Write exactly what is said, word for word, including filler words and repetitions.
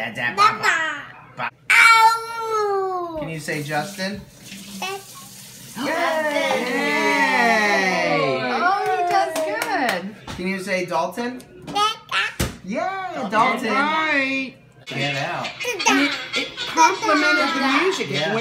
Da, da, ba, ba, ba. Ow! Can you say Justin? Yay! Yay! Oh, he does good. Can you say Dalton? Yeah, Dalton. Right. Get out. It complemented the music. It Yeah.